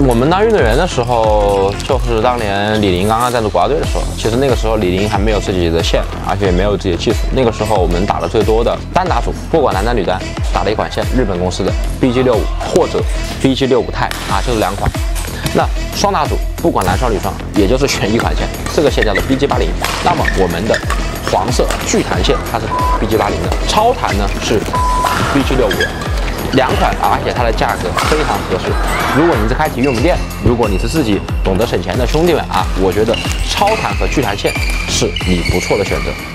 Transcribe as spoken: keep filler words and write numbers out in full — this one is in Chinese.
我们当运动员的时候，就是当年李宁刚刚加入国家队的时候。其实那个时候李宁还没有自己的线，而且也没有自己的技术。那个时候我们打的最多的单打组，不管男单女单，打了一款线，日本公司的 B G 六五或者 B G 六五钛啊，就是两款。那双打组不管男双女双，也就是选一款线，这个线叫做 B G 八零。那么我们的黄色聚弹线它是 B G 八零的，超弹呢是 B G 六五的。两款啊，而且它的价格非常合适。如果你是开体育用品店，如果你是自己懂得省钱的兄弟们啊，我觉得超弹和聚弹线是你不错的选择。